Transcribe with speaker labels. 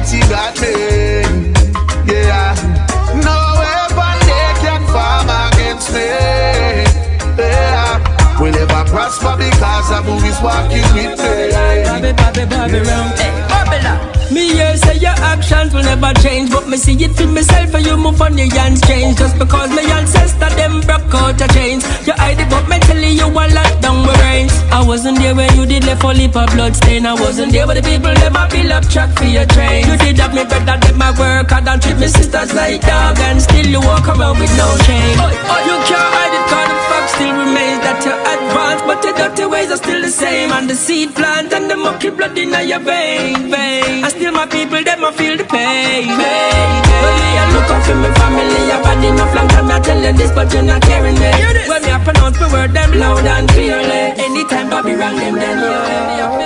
Speaker 1: Almighty got me. Yeah, no weapon they can form against me. Yeah, we'll never prosper because of who is walking with me.
Speaker 2: Bobby, Babylon. Me here say your actions will never change, but me see it for myself and you move on your hands change. Just because my ancestor them broke out the chains, you hide it but mentally you want locked down with brains. I wasn't there when you did left a lip of blood stain. I wasn't there when the people never build up track for your train. You did have me better than my work, I don't treat me sisters like dog, and still you walk around with no shame. You can't hide it cause the fact still remains that you're advanced, but your dirty ways are still the same. And the seed plant and the monkey blood in your vein. And still my people, them a feel the pain. But me I look up for my family, I've had enough long time I tell you this, but you're not caring it. When me I pronounce my word, them loud and clearly. Anytime Bobby wrong them, then yeah.